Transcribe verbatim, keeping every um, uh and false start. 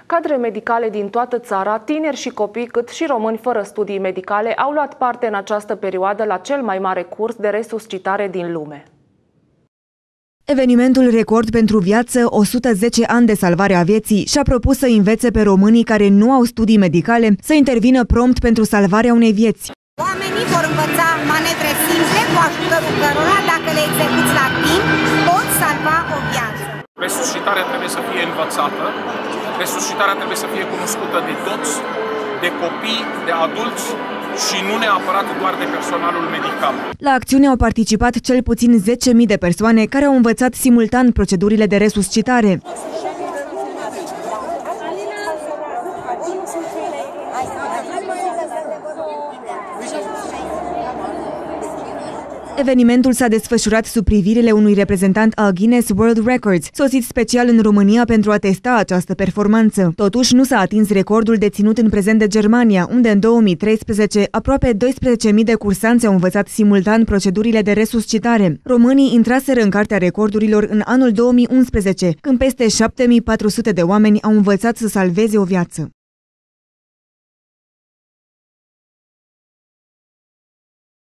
Cadre medicale din toată țara, tineri și copii, cât și români fără studii medicale, au luat parte în această perioadă la cel mai mare curs de resuscitare din lume. Evenimentul record pentru viață, o sută zece ani de salvare a vieții, și-a propus să învețe pe românii care nu au studii medicale să intervină prompt pentru salvarea unei vieți. Oamenii vor învăța manevre simple cu ajutorul cărora, dacă le execuți la timp, pot salva o viață. Resuscitarea trebuie să fie învățată, resuscitarea trebuie să fie cunoscută de toți, de copii, de adulți și nu neapărat doar de personalul medical. La acțiune au participat cel puțin zece mii de persoane care au învățat simultan procedurile de resuscitare. Evenimentul s-a desfășurat sub privirile unui reprezentant al Guinness World Records, sosit special în România pentru a testa această performanță. Totuși, nu s-a atins recordul deținut în prezent de Germania, unde în două mii treisprezece aproape doisprezece mii de cursanți au învățat simultan procedurile de resuscitare. Românii intraseră în cartea recordurilor în anul două mii unsprezece, când peste șapte mii patru sute de oameni au învățat să salveze o viață.